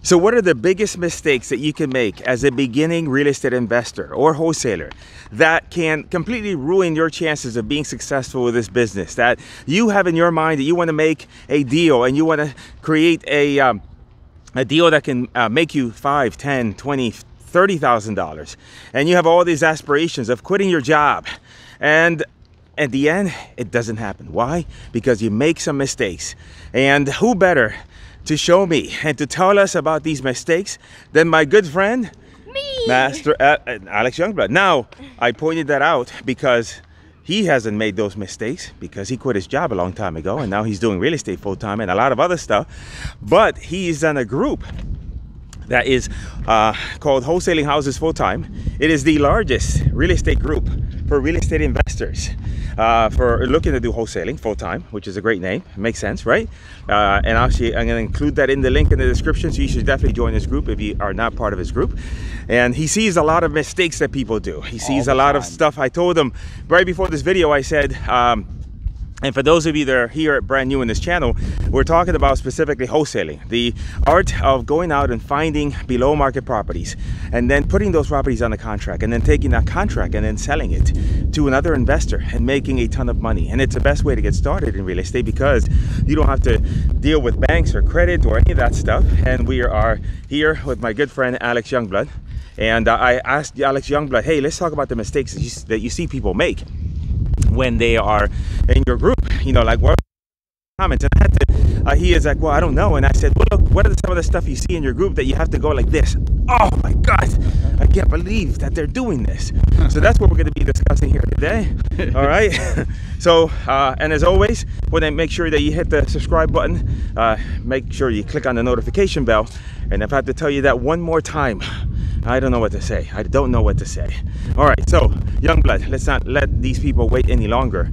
So what are the biggest mistakes that you can make as a beginning real estate investor or wholesaler that can completely ruin your chances of being successful with this business? That you have in your mind that you want to make a deal and you want to create a deal that can make you $5, $10, $20, $30,000, and you have all these aspirations of quitting your job, and at the end it doesn't happen. Why? Because you make some mistakes. And who better to show me and to tell us about these mistakes than my good friend, me, Master Alex Youngblood. Now, I pointed that out because he hasn't made those mistakes, because he quit his job a long time ago and now he's doing real estate full-time and a lot of other stuff. But he's in a group that is called Wholesaling Houses Full-Time. It is the largest real estate group for real estate investors for looking to do wholesaling full-time, which is a great name. It makes sense, right? And actually, I'm going to include that in the link in the description, so you should definitely join this group if you are not part of his group. And he sees a lot of mistakes that people do. He sees a lot of stuff. I told him right before this video, I said, and for those of you that are here brand new in this channel, we're talking about specifically wholesaling, the art of going out and finding below market properties and then putting those properties on a contract and then taking that contract and then selling it to another investor and making a ton of money. And it's the best way to get started in real estate because you don't have to deal with banks or credit or any of that stuff. And we are here with my good friend Alex Youngblood. And I asked Alex Youngblood, hey, let's talk about the mistakes that you see people make when they are in your group, you know, like what comments. And I had to, he is like, well, I don't know. And I said, well, look, what are some of the stuff you see in your group that you have to go like this? Oh my God, I can't believe that they're doing this. So that's what we're going to be discussing here today. All right. So, and as always, when I make sure that you hit the subscribe button, make sure you click on the notification bell. And if I have to tell you that one more time, I don't know what to say. I don't know what to say. All right, so Youngblood, let's not let these people wait any longer.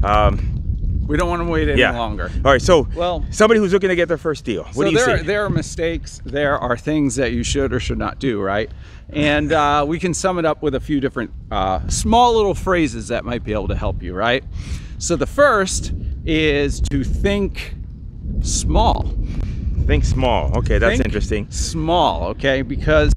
We don't want to wait any longer. All right, so well, somebody who's looking to get their first deal, what do you see? There are mistakes. There are things that you should or should not do, right? And we can sum it up with a few different small little phrases that might be able to help you, right? So the first is to think small. Think small. Okay, that's interesting. Small, okay, because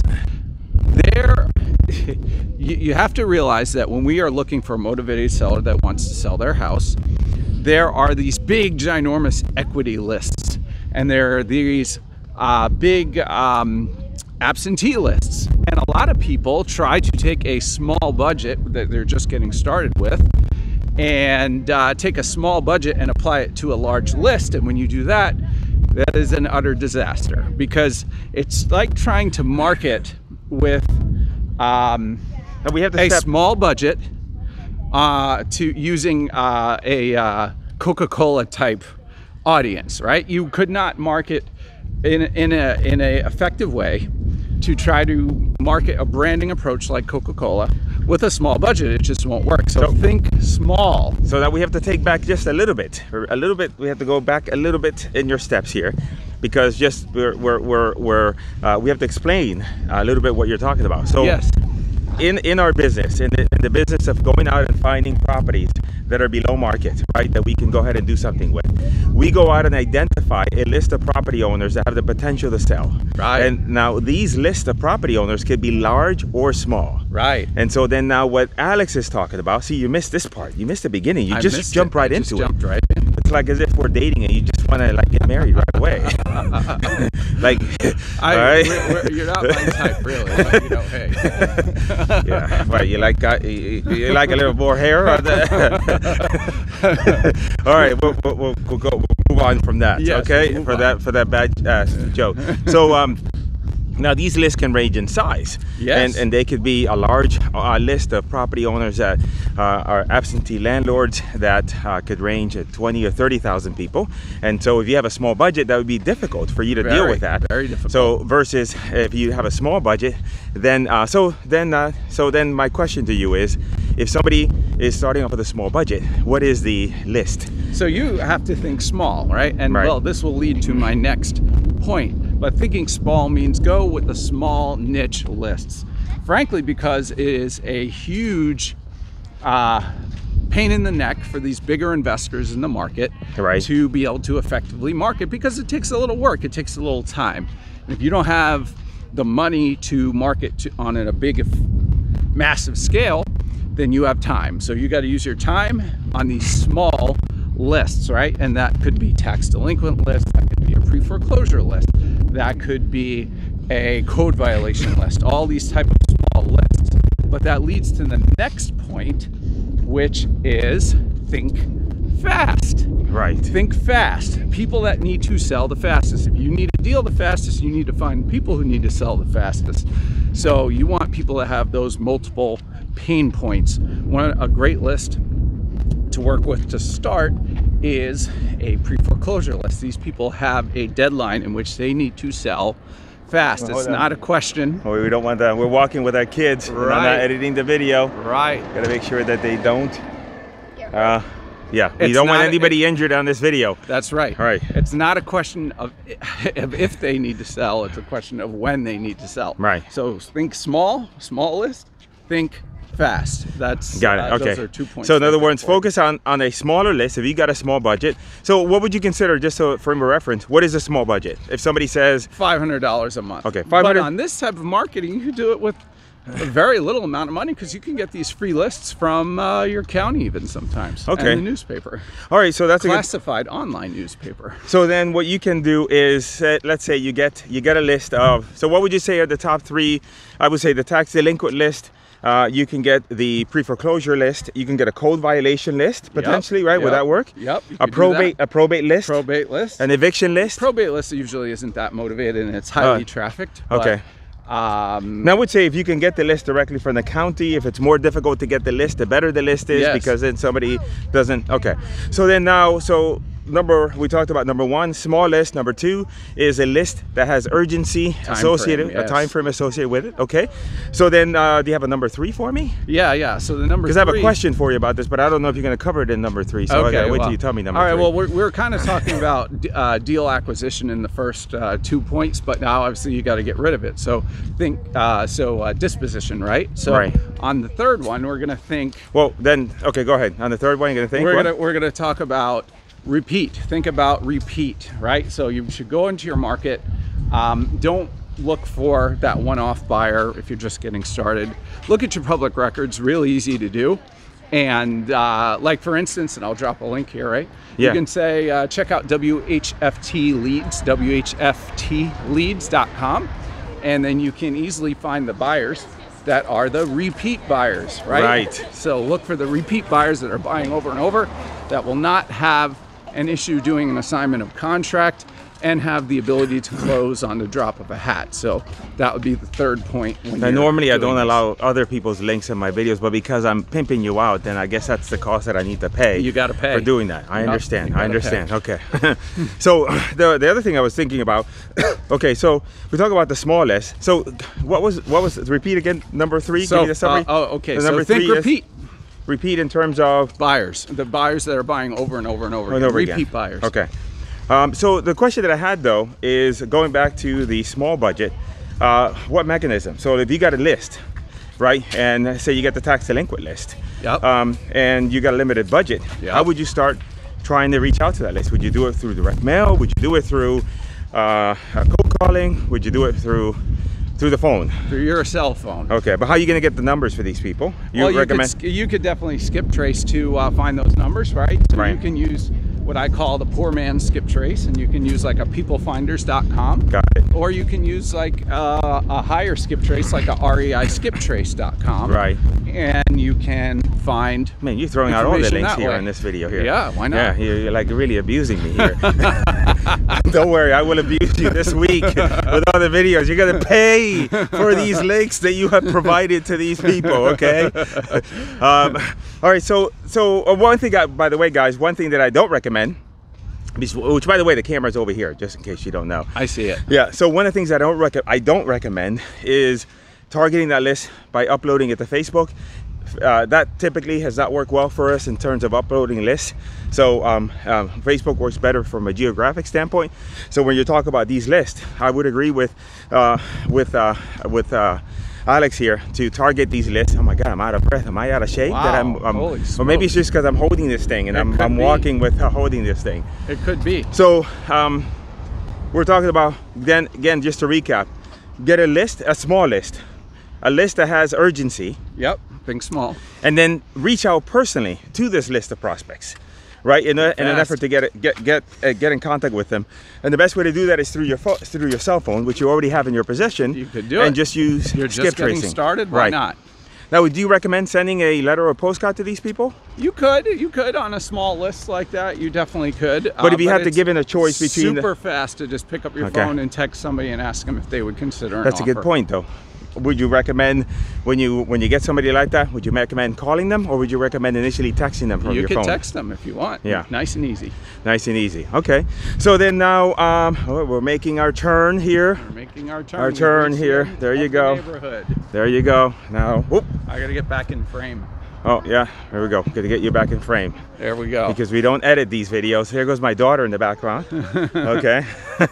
you have to realize that when we are looking for a motivated seller that wants to sell their house, there are these big, ginormous equity lists, and there are these big absentee lists. And a lot of people try to take a small budget that they're just getting started with and take a small budget and apply it to a large list. And when you do that, that is an utter disaster, because it's like trying to market with a small budget to using a Coca-Cola type audience, right? You could not market in a effective way to try to market a branding approach like Coca-Cola with a small budget. It just won't work. So think small. So that we have to take back just a little bit. We have to go back a little bit in your steps here, because just we have to explain a little bit what you're talking about. So yes, in our business, in the business of going out and finding properties that are below market, right, that we can go ahead and do something with, we go out and identify a list of property owners that have the potential to sell. Right. And now these lists of property owners could be large or small. Right. And so then now what Alex is talking about, see, you missed this part. You missed the beginning. You just jumped right into it. Jumped right in. It's like as if we're dating and you just want to like get married right away. Like, all right. You're not my type, really. But, you know, hey. Yeah. Right. You like a little more hair? Or all right. We'll move on from that. Yes, okay. We'll for that bad joke. So now these lists can range in size. Yes. And they could be a large list of property owners that are absentee landlords that could range at 20 or 30,000 people. And so if you have a small budget, that would be difficult for you to deal with that. Very difficult. So versus if you have a small budget, then so then my question to you is, if somebody is starting off with a small budget, what is the list? So you have to think small, right? And well, this will lead to my next point. But thinking small means go with the small niche lists. Frankly, because it is a huge pain in the neck for these bigger investors in the market to be able to effectively market, because it takes a little work, it takes a little time. If you don't have the money to market on a big, massive scale, then you have time. So you got to use your time on these small lists, right? And that could be tax delinquent list, that could be a pre-foreclosure list, that could be a code violation list, all these type of small lists. But that leads to the next point, which is think fast. Right. Think fast. People that need to sell the fastest. If you need a deal the fastest, you need to find people who need to sell the fastest. So you want people to have those multiple pain points. A great list to work with to start is a pre-foreclosure list. These people have a deadline in which they need to sell fast. Well, it's not a question. Oh, we don't want that. We're walking with our kids. Right. And I'm not editing the video. Right. Got to make sure that they don't. Yeah, we It's don't want not- anybody injured on this video. That's right. Right. It's not a question of if they need to sell. It's a question of when they need to sell. Right. So think small list. Think fast. That's Got it. Okay. Those are 2 points. So in other right words, there for you. focus on a smaller list. If you got a small budget, so what would you consider, just so for a reference, what is a small budget? If somebody says, $500 a month. Okay, But $500. on this type of marketing, you can do it with a very little amount of money because you can get these free lists from your county even sometimes. Okay. And the newspaper. all right, so that's a good. Classified online newspaper. So then what you can do is, let's say you get a list of, so what would you say are the top three? I would say the tax delinquent list. You can get the pre-foreclosure list. You can get a code violation list potentially, right? Would Yep. that work? Yep. you A could do that. probate list. Probate list. An eviction list. Probate list usually isn't that motivated and it's highly trafficked. But, Okay. Now I would say if you can get the list directly from the county, if it's more difficult to get the list, the better the list is, Yes. because then somebody doesn't. Okay. So then now, we talked about number one, small list. Number two is a list that has urgency associated, frame, a time yes. frame associated with it. Okay. So then, do you have a number three for me? Yeah. So the number Because I have a three- question for you about this, but I don't know if you're going to cover it in number three. So I got to wait till you tell me number all right, three. well, we're kind of talking about deal acquisition in the first 2 points, but now obviously you got to get rid of it. So think, disposition, right? So Right. on the third one, we're going to think, Well, then, okay, go ahead. On the third one, you're going to think what? we're gonna talk about repeat. Think about repeat, right? So you should go into your market. Don't look for that one-off buyer if you're just getting started. Look at your public records, really easy to do. And like for instance, and I'll drop a link here, right? Yeah. You can say, check out WHFT Leads, WHFTleads.com. And then you can easily find the buyers that are the repeat buyers, right? Right. So look for the repeat buyers that are buying over and over, that will not have an issue doing an assignment of contract and have the ability to close on the drop of a hat. So that would be the third point. When Now, you're normally I doing don't this. allow other people's links in my videos, but because I'm pimping you out, then I guess that's the cost that I need to pay. You gotta pay. for doing that. I Yep, understand. you I gotta understand. Okay. So the other thing I was thinking about. Okay, so we talk about the small list. So what was repeat again? Number three. Give So, me the summary. okay. The So number think three is- repeat Repeat in terms of buyers, the buyers that are buying over and over and over, and again. over Repeat again. buyers. Okay. So the question that I had though is going back to the small budget. What mechanism? So if you got a list, right, and say you get the tax delinquent list, Yep. and you got a limited budget, Yep. how would you start trying to reach out to that list? Would you do it through direct mail? Would you do it through cold calling? Would you do it through the phone? Through your cell phone. Okay, but how are you going to get the numbers for these people? Well, recommend? you could definitely skip trace to find those numbers, right? So Right. you can use what I call the poor man skip trace, and you can use like a peoplefinders.com. Got it. Or you can use like a higher skip trace, like a reiskiptrace.com. Right. And you can find. Man, you're throwing out all the information links that here way. in this video here. Yeah, why not? Yeah, you're like really abusing me here. Don't worry, I will abuse you this week with all the videos. You're gonna pay for these links that you have provided to these people, okay? All right, so one thing, by the way, guys, one thing that I don't recommend, which by the way, the camera's over here, just in case you don't know. I see it. Yeah, so one of the things I don't recommend is targeting that list by uploading it to Facebook. That typically has not worked well for us in terms of uploading lists. So Facebook works better from a geographic standpoint. So when you talk about these lists, I would agree with Alex here to target these lists. Oh my God, I'm out of breath. Am I out of shape? Wow, That I'm holy or maybe it's smokes. just because I'm holding this thing and It I'm could be. walking with holding this thing. It could be. So we're talking about, then again, just to recap, get a list, a small list, a list that has urgency. Yep, think small. And then reach out personally to this list of prospects, right? In an effort to get in contact with them. And the best way to do that is through your cell phone, which you already have in your possession. You could do it. And just use You're skip just getting tracing. started. Why not? Now, do you recommend sending a letter or postcard to these people? You could on a small list like that. You definitely could. But if you had to give in a choice between super fast to just pick up your phone and text somebody and ask them if they would consider an That's a good offer. point, though. Would you recommend when you get somebody like that? Would you recommend calling them, or would you recommend initially texting them from your phone? You can text them if you want. Yeah, nice and easy. Nice and easy. Okay. So then now we're making our turn here. We're making our turn. Our turn here. There you go. Neighborhood. There you go. Now, whoop. I gotta get back in frame. Oh yeah, there we go. Got to get you back in frame. There we go. Because we don't edit these videos. Here goes my daughter in the background. Okay.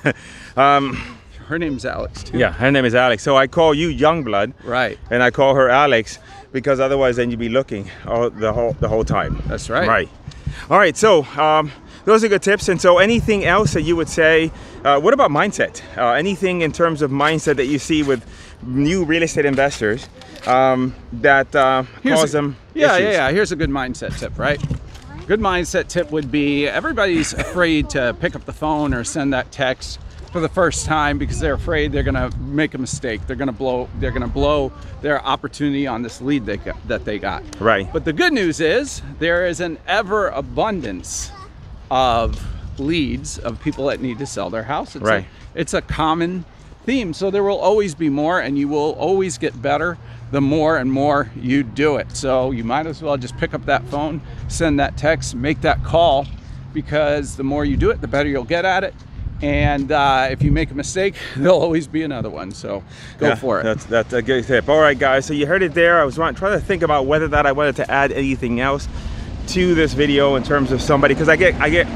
Her name's Alex too. Yeah, her name is Alex. So I call you Youngblood. Right. And I call her Alex because otherwise then you'd be looking the whole time. That's right. Right. All right. So those are good tips. And so anything else that you would say? What about mindset? Anything in terms of mindset that you see with new real estate investors that cause them issues? Yeah. Here's a good mindset tip, right? Good mindset tip would be everybody's afraid to pick up the phone or send that text for the first time because they're afraid they're gonna make a mistake. They're gonna blow their opportunity on this lead that they got. Right. But the good news is there is an ever abundance of leads of people that need to sell their house. It's a common theme. So there will always be more, and you will always get better the more and more you do it. So you might as well just pick up that phone, send that text, make that call, because the more you do it, the better you'll get at it. And if you make a mistake, there'll always be another one. So go for it. That's a good tip. All right, guys. So you heard it there. I was trying to think about whether that I wanted to add anything else to this video in terms of somebody, because I get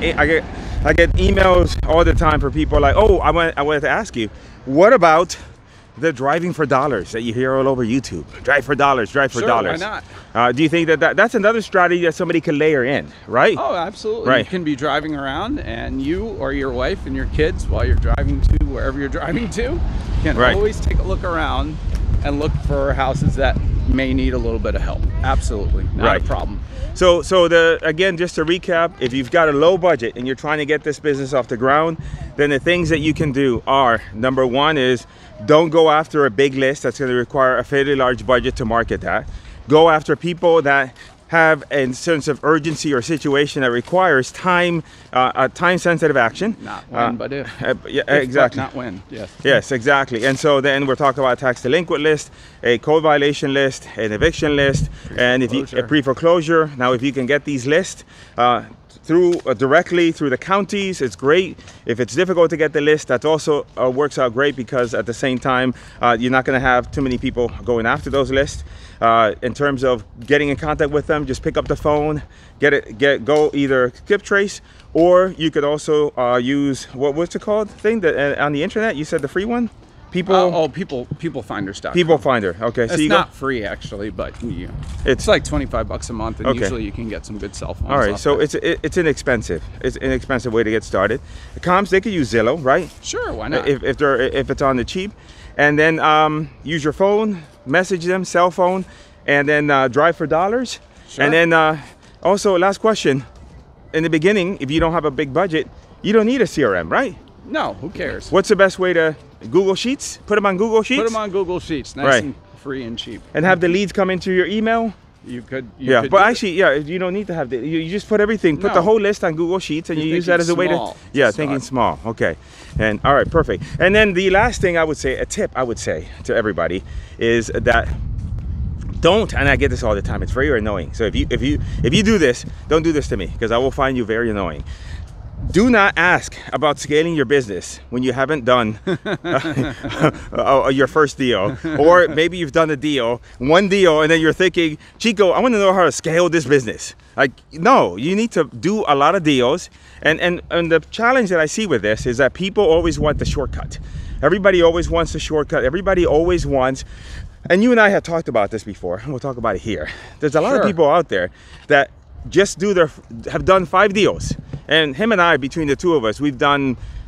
emails all the time for people like, oh, I wanted to ask you, what about the driving for dollars that you hear all over YouTube? Drive for dollars, drive for dollars. Why not? Do you think that's another strategy that somebody could layer in, right? Oh, absolutely. Right. You can be driving around, and you or your wife and your kids, while you're driving to wherever you're driving to, can always take a look around and look for houses that may need a little bit of help. Absolutely. Not a problem. So again, just to recap, if you've got a low budget and you're trying to get this business off the ground, then the things that you can do are, number one is don't go after a big list that's going to require a fairly large budget to market that. Go after people that have a sense of urgency or situation that requires time sensitive action. Not when, but if. Yeah, if, exactly. But not when. Yes. Yes, exactly. And so then we're talking about a tax delinquent list, a code violation list, an eviction list, and if you a pre-foreclosure. Now, if you can get these lists directly through the counties, it's great. If it's difficult to get the list, that also works out great, because at the same time you're not going to have too many people going after those lists. In terms of getting in contact with them, just pick up the phone, go either skip trace, or you could also use what's it called thing that on the internet, you said the free one? People Finder stuff. People Finder. Okay, so it's not free actually, but it's like $25 a month, and usually you can get some good cell phones. All right, so it's inexpensive. It's an inexpensive way to get started. The comms, they could use Zillow, right? Sure, why not? If it's on the cheap, and then use your phone, message them, cell phone, and then drive for dollars. Sure. And then also, last question: in the beginning, if you don't have a big budget, you don't need a CRM, right? No, who cares? What's the best way to Google Sheets? Put them on Google Sheets? Put them on Google Sheets, nice and free and cheap. And have the leads come into your email? You could but actually, you don't need to have you just put everything, put the whole list on Google Sheets, and you use that as a way to, thinking small. Okay. And all right, perfect. And then the last thing I would say, a tip I would say to everybody is that don't, and I get this all the time, it's very annoying. So if you do this, don't do this to me, because I will find you very annoying. Do not ask about scaling your business when you haven't done your first deal, or maybe you've done one deal, and then you're thinking, Chico, I want to know how to scale this business. Like, no, you need to do a lot of deals. And the challenge that I see with this is that people always want the shortcut. Everybody always wants the shortcut. Everybody always wants, and you and I have talked about this before, and we'll talk about it here. There's a lot of people out there that just have done 5 deals. And him and I, between the two of us, we've done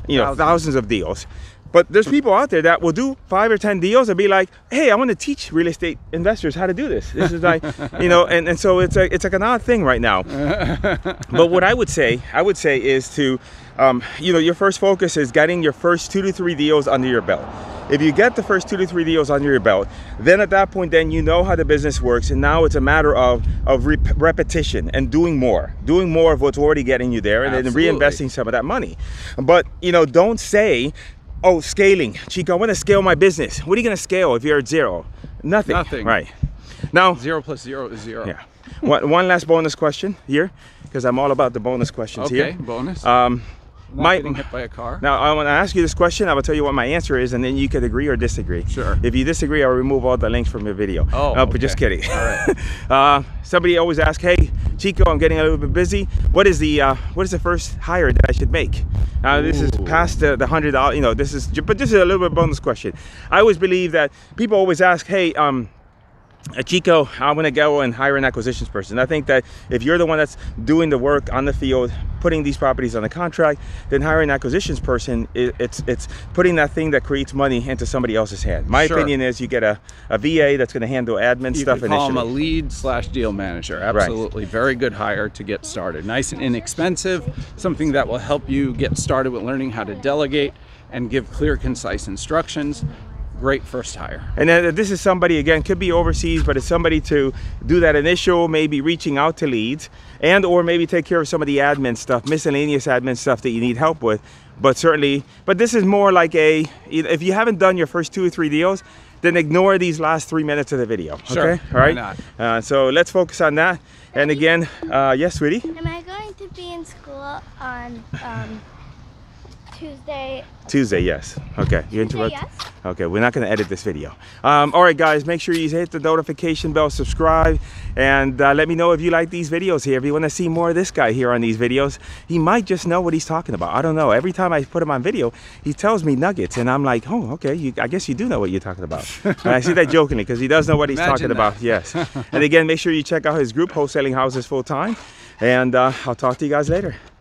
you know, thousands of deals. But there's people out there that will do 5 or 10 deals and be like, hey, I want to teach real estate investors how to do this. This is like, you know, and so it's like an odd thing right now. But what I would say is to, you know, your first focus is getting your first 2 to 3 deals under your belt. If you get the first 2 to 3 deals under your belt, then at that point, then you know how the business works, and now it's a matter of repetition and doing more of what's already getting you there, and then reinvesting some of that money. But you know, don't say, oh, scaling, Chico, I want to scale my business. What are you going to scale if you're at 0? Nothing. Nothing. Right. Now, 0 plus 0 is 0. Yeah. One last bonus question here, because I'm all about the bonus questions here. Okay, bonus. Not getting hit by a car. Now, I want to ask you this question. I will tell you what my answer is, and then you could agree or disagree. Sure. If you disagree, I'll remove all the links from your video. Oh, But just kidding. All right. Somebody always asks, hey, Chico, I'm getting a little bit busy. What is the first hire that I should make? This is past the $100. You know, this is a little bit bonus question. I always believe that people always ask, hey, Chico, I'm going to go and hire an acquisitions person. I think that if you're the one that's doing the work on the field, putting these properties on the contract, then hiring an acquisitions person, it's putting that thing that creates money into somebody else's hand. My opinion is you get a VA that's going to handle admin stuff initially. You call them a lead/deal manager. Absolutely. Right. Very good hire to get started. Nice and inexpensive, something that will help you get started with learning how to delegate and give clear, concise instructions. Great first hire. And then this is somebody, again, could be overseas, but it's somebody to do that initial, maybe reaching out to leads, and or maybe take care of some of the admin stuff, miscellaneous admin stuff that you need help with. But certainly, but this is more like if you haven't done your first 2 or 3 deals, then ignore these last 3 minutes of the video. Sure. Okay? All right. Why not? So let's focus on that. And again, yes, sweetie? Am I going to be in school on Tuesday? Tuesday, yes. Okay, you interrupt. Yes. Okay, we're not going to edit this video. All right, guys, make sure you hit the notification bell, subscribe, and let me know if you like these videos here. If you want to see more of this guy here on these videos, he might just know what he's talking about. I don't know. Every time I put him on video, he tells me nuggets, and I'm like, oh, okay, I guess you do know what you're talking about. And I say that jokingly because he does know what he's talking about. Yes. And again, make sure you check out his group, Wholesaling Houses Full Time, and I'll talk to you guys later.